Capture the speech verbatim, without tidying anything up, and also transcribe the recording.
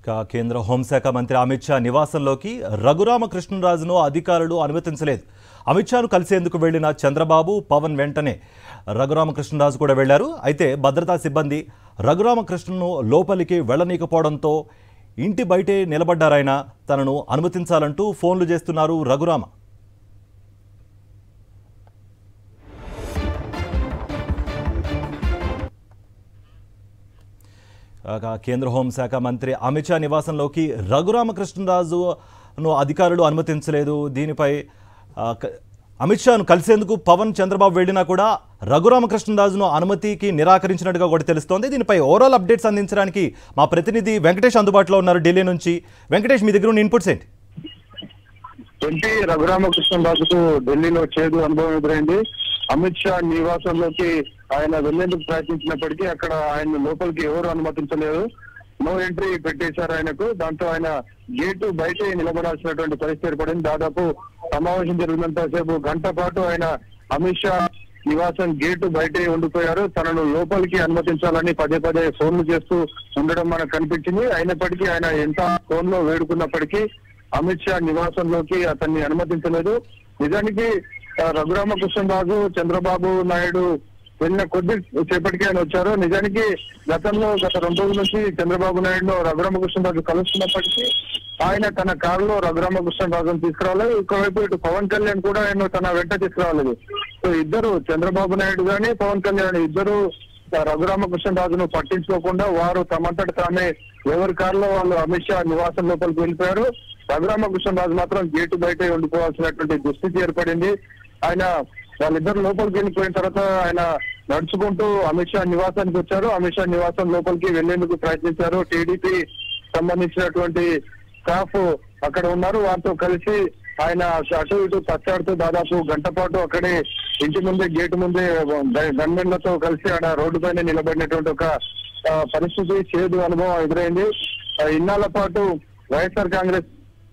కేంద్ర హోంశాఖ మంత్రి అమిత్ షా నివాసంలోకి రఘురామకృష్ణరాజును అధికారులు అనుమతించలేదు. అమిత్ షాను కలిసేందుకు వెళ్లిన చంద్రబాబు, పవన్ వెంటనే రఘురామకృష్ణరాజు కూడా వెళ్లారు. అయితే భద్రతా సిబ్బంది రఘురామకృష్ణను లోపలికి వెళ్లనీకపోవడంతో ఇంటి బయటే నిలబడ్డారాయన. తనను అనుమతించాలంటూ ఫోన్లు చేస్తున్నారు రఘురామ. కేంద్ర హోంశాఖ మంత్రి అమిత్ షా నివాసంలోకి రఘురామకృష్ణరాజును అధికారులు అనుమతించలేదు. దీనిపై అమిత్ షాను కలిసేందుకు పవన్, చంద్రబాబు వెళ్లినా కూడా రఘురామకృష్ణరాజును అనుమతికి నిరాకరించినట్టుగా కూడా తెలుస్తోంది. దీనిపై ఓవరాల్ అప్డేట్స్ అందించడానికి మా ప్రతినిధి వెంకటేష్ అందుబాటులో ఉన్నారు ఢిల్లీ నుంచి. వెంకటేష్, మీ దగ్గర ఉన్న ఇన్పుట్స్ ఏంటి? ఎంపీ రఘురామకృష్ణరాజుకు ఢిల్లీలో చేదు అనుభవం ఎదురైంది. అమిత్ షా నివాసంలోకి ఆయన వెళ్లేందుకు ప్రయత్నించినప్పటికీ అక్కడ ఆయన లోపలికి ఎవరు అనుమతించలేదు. నో ఎంట్రీ పెట్టేశారు ఆయనకు. దాంతో ఆయన గేటు బయటే నిలబడాల్సినటువంటి పరిస్థితి ఏర్పడింది. దాదాపు సమావేశం జరిగినంత సేపు గంట పాటు ఆయన అమిత్ షా నివాసం గేటు బయటే ఉండిపోయారు. తనను లోపలికి అనుమతించాలని పదే పదే ఫోన్లు చేస్తూ ఉండడం మనకు కనిపించింది. అయినప్పటికీ ఆయన ఎంత ఫోన్ లో వేడుకున్నప్పటికీ అమిత్ షా నివాసంలోకి అతన్ని అనుమతించలేదు. నిజానికి రఘురామకృష్ణరాజు, చంద్రబాబు నాయుడు వెళ్ళిన కొద్ది సేపటికి ఆయన వచ్చారు. నిజానికి గతంలో గత రెండు రోజుల నుంచి చంద్రబాబు నాయుడు రఘురామకృష్ణరాజు కలుస్తున్నప్పటికీ ఆయన తన కారులో రఘురామకృష్ణరాజును తీసుకురాలేదు. ఇంకోవైపు ఇటు పవన్ కళ్యాణ్ కూడా ఆయన తన వెంట తీసుకురాలేదు. సో ఇద్దరు, చంద్రబాబు నాయుడు గాని పవన్ కళ్యాణ్ ఇద్దరు రఘురామకృష్ణరాజును పట్టించుకోకుండా వారు తమంతట తానే ఎవరి కారులో వాళ్ళు అమిత్ షా నివాసం లోపలికి వెళ్ళిపోయారు. రఘురామకృష్ణరాజు మాత్రం గేటు బయట ఉండిపోవాల్సినటువంటి దుస్థితి ఏర్పడింది. ఆయన వాళ్ళిద్దరు లోపలికి వెళ్ళిపోయిన తర్వాత ఆయన నడుచుకుంటూ అమిత్ షా నివాసానికి వచ్చారు. అమిత్ షా నివాసం లోపలికి వెళ్లేందుకు ప్రయత్నించారు. టీడీపీ సంబంధించినటువంటి స్టాఫ్ అక్కడ ఉన్నారు. వారితో కలిసి ఆయన అటు ఇటు తచ్చాడుతూ దాదాపు గంట పాటు అక్కడే ఇంటి ముందే గేటు ముందే గన్మెన్లతో కలిసి ఆడ రోడ్డు పైన నిలబడినటువంటి ఒక పరిస్థితి, చేదు అనుభవం ఎదురైంది. ఇన్నాళ్ల పాటు వైఎస్ఆర్ కాంగ్రెస్